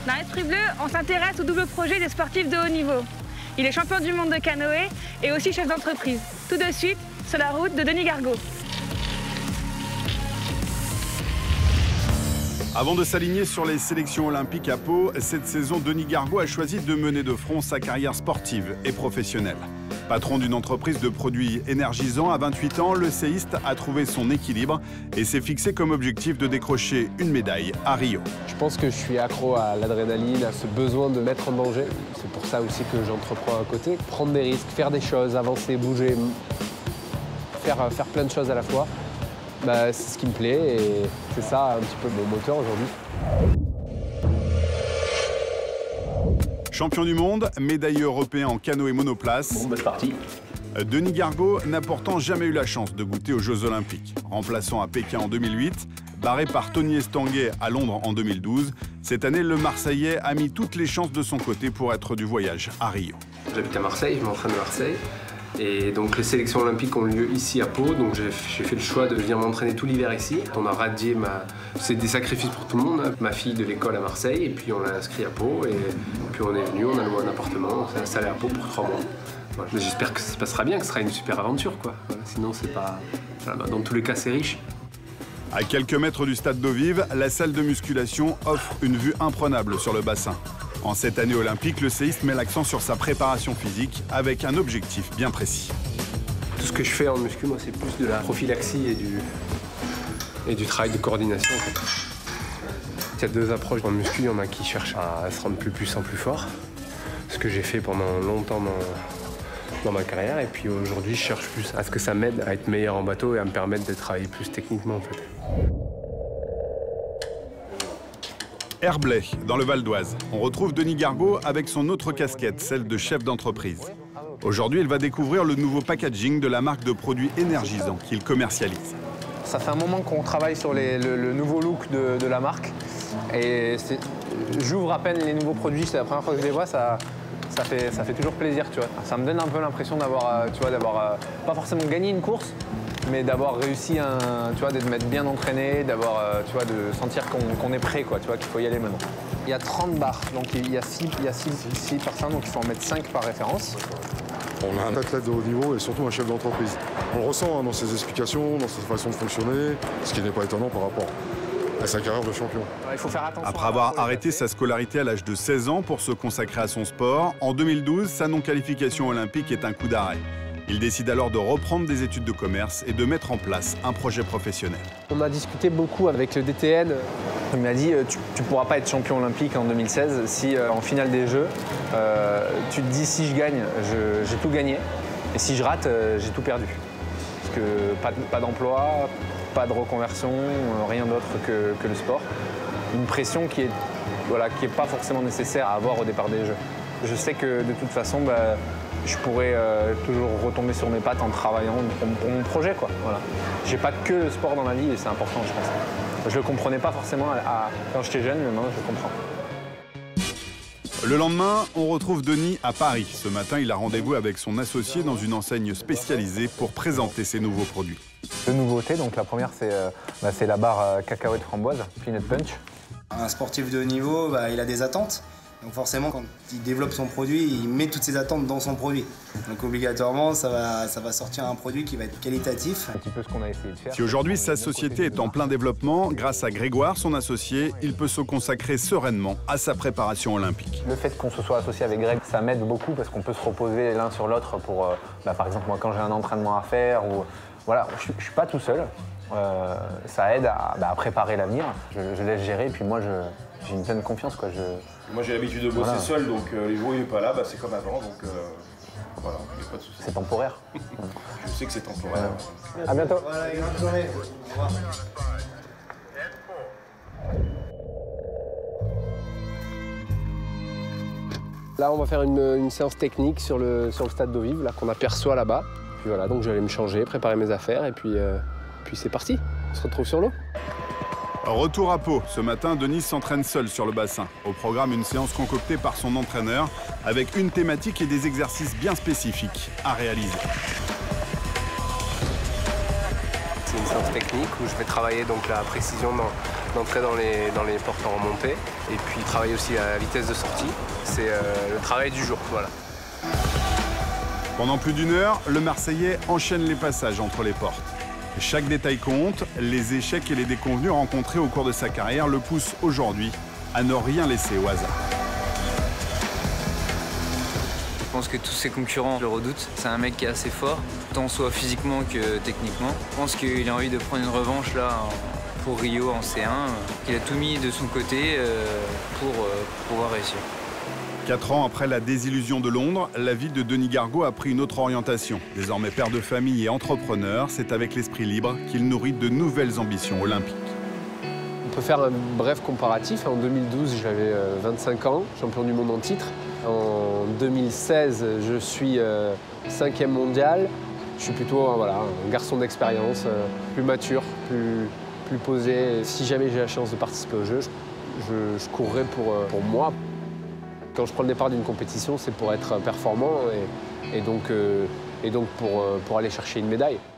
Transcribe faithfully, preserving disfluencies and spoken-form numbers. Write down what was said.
Dans l'Esprit Bleu, on s'intéresse au double projet des sportifs de haut niveau. Il est champion du monde de canoë et aussi chef d'entreprise. Tout de suite, sur la route de Denis Gargaud. Avant de s'aligner sur les sélections olympiques à Pau, cette saison, Denis Gargaud a choisi de mener de front sa carrière sportive et professionnelle. Patron d'une entreprise de produits énergisants, à vingt-huit ans, le séiste a trouvé son équilibre et s'est fixé comme objectif de décrocher une médaille à Rio. Je pense que je suis accro à l'adrénaline, à ce besoin de mettre en danger. C'est pour ça aussi que j'entreprends à côté. Prendre des risques, faire des choses, avancer, bouger, faire, faire plein de choses à la fois. Bah, c'est ce qui me plaît et c'est ça un petit peu mon moteur aujourd'hui. Champion du monde, médaillé européen en canoë monoplace. Bon, bah, c'est parti. Denis Gargaud n'a pourtant jamais eu la chance de goûter aux Jeux Olympiques. Remplaçant à Pékin en deux mille huit, barré par Tony Estanguet à Londres en deux mille douze, cette année, le Marseillais a mis toutes les chances de son côté pour être du voyage à Rio. J'habite à Marseille, je m'entraîne à Marseille. Et donc les sélections olympiques ont lieu ici à Pau, donc j'ai fait le choix de venir m'entraîner tout l'hiver ici. On a radié ma... C'est des sacrifices pour tout le monde, ma fille de l'école à Marseille, et puis on l'a inscrit à Pau, et puis on est venu, on a loué un appartement, on s'est installé à Pau pour trois mois. Voilà. J'espère que ça se passera bien, que ce sera une super aventure, quoi. Voilà. Sinon c'est pas... Voilà, dans tous les cas c'est riche. À quelques mètres du stade d'eau vive, la salle de musculation offre une vue imprenable sur le bassin. En cette année olympique, le séiste met l'accent sur sa préparation physique avec un objectif bien précis. Tout ce que je fais en muscu, moi, c'est plus de la prophylaxie et du, et du travail de coordination. En fait. Il y a deux approches en muscu. Il y en a qui cherchent à se rendre plus puissant, plus fort. Ce que j'ai fait pendant longtemps dans, dans ma carrière. Et puis aujourd'hui, je cherche plus à ce que ça m'aide à être meilleur en bateau et à me permettre de travailler plus techniquement, en fait. Herblay, dans le Val d'Oise. On retrouve Denis Gargaud avec son autre casquette, celle de chef d'entreprise. Aujourd'hui, il va découvrir le nouveau packaging de la marque de produits énergisants qu'il commercialise. Ça fait un moment qu'on travaille sur les, le, le nouveau look de, de la marque. Et j'ouvre à peine les nouveaux produits, c'est la première fois que je les vois, ça, ça, fait, ça fait toujours plaisir, tu vois. Ça me donne un peu l'impression d'avoir, tu vois, d'avoir pas forcément gagné une course, mais d'avoir réussi, un, tu vois, de m'être bien entraîné, d'avoir, tu vois, de sentir qu'on qu'on est prêt, quoi, tu vois, qu'il faut y aller maintenant. Il y a trente barres, donc il y a six personnes, donc il faut en mettre cinq par référence. On a un athlète de haut niveau et surtout un chef d'entreprise. On le ressent hein, dans ses explications, dans sa façon de fonctionner, ce qui n'est pas étonnant par rapport à sa carrière de champion. Il faut faire attention. Après avoir arrêté sa scolarité à l'âge de seize ans pour se consacrer à son sport, en deux mille douze, sa non-qualification olympique est un coup d'arrêt. Il décide alors de reprendre des études de commerce et de mettre en place un projet professionnel. On a discuté beaucoup avec le D T N. Il m'a dit tu ne pourras pas être champion olympique en deux mille seize si euh, en finale des Jeux, euh, tu te dis si je gagne, j'ai tout gagné. Et si je rate, euh, j'ai tout perdu. Parce que pas, pas d'emploi, pas de reconversion, euh, rien d'autre que, que le sport. Une pression qui est, voilà, qui est pas forcément nécessaire à avoir au départ des Jeux. Je sais que de toute façon, bah, je pourrais euh, toujours retomber sur mes pattes en travaillant pour, pour mon projet, quoi. Voilà. J'ai pas que le sport dans la vie et c'est important, je pense. Je le comprenais pas forcément à, à, quand j'étais jeune, mais maintenant je le comprends. Le lendemain, on retrouve Denis à Paris. Ce matin, il a rendez-vous avec son associé dans une enseigne spécialisée pour présenter ses nouveaux produits. Deux nouveautés, donc la première c'est euh, bah, la barre euh, cacahuète framboise, Peanut Punch. Un sportif de haut niveau, bah, il a des attentes. Donc forcément, quand il développe son produit, il met toutes ses attentes dans son produit. Donc obligatoirement, ça va, ça va sortir un produit qui va être qualitatif. Un petit peu ce qu'on a essayé de faire. Si aujourd'hui sa société est en plein développement, grâce à Grégoire, son associé, il peut se consacrer sereinement à sa préparation olympique. Le fait qu'on se soit associé avec Greg, ça m'aide beaucoup parce qu'on peut se reposer l'un sur l'autre pour, euh, bah, par exemple, moi quand j'ai un entraînement à faire, ou voilà, je ne suis pas tout seul. Euh, ça aide à, bah, à préparer l'avenir. Je, je laisse gérer et puis moi j'ai une pleine confiance, quoi. Je... Moi j'ai l'habitude de bosser voilà. seul, donc euh, les jours où il n'est pas là, bah, c'est comme avant, donc euh, voilà, il n'y a pas de souci. C'est temporaire. Je sais que c'est temporaire. Ouais. À bientôt. Voilà, bonne journée. Au revoir. Là on va faire une, une séance technique sur le, sur le stade d'eau vive, là qu'on aperçoit là-bas. Puis voilà, donc je vais aller me changer, préparer mes affaires et puis, euh, puis c'est parti. On se retrouve sur l'eau. Retour à Pau. Ce matin, Denis s'entraîne seul sur le bassin. Au programme, une séance concoctée par son entraîneur avec une thématique et des exercices bien spécifiques à réaliser. C'est une séance technique où je vais travailler donc la précision dans, d'entrer dans les, dans les portes en remontée et puis travailler aussi à la vitesse de sortie. C'est euh, le travail du jour, voilà. Pendant plus d'une heure, le Marseillais enchaîne les passages entre les portes. Chaque détail compte, les échecs et les déconvenues rencontrés au cours de sa carrière le poussent aujourd'hui à ne rien laisser au hasard. Je pense que tous ses concurrents le redoutent. C'est un mec qui est assez fort, tant soit physiquement que techniquement. Je pense qu'il a envie de prendre une revanche là pour Rio en C un. Il a tout mis de son côté pour pouvoir réussir. Quatre ans après la désillusion de Londres, la vie de Denis Gargaud a pris une autre orientation. Désormais père de famille et entrepreneur, c'est avec l'esprit libre qu'il nourrit de nouvelles ambitions olympiques. On peut faire un bref comparatif. En deux mille douze, j'avais vingt-cinq ans, champion du monde en titre. En deux mille seize, je suis cinquième mondial. Je suis plutôt voilà, un garçon d'expérience, plus mature, plus, plus posé. Si jamais j'ai la chance de participer au jeu, je, je courrai pour, pour moi. Quand je prends le départ d'une compétition, c'est pour être performant et, et donc, euh, et donc pour, pour aller chercher une médaille.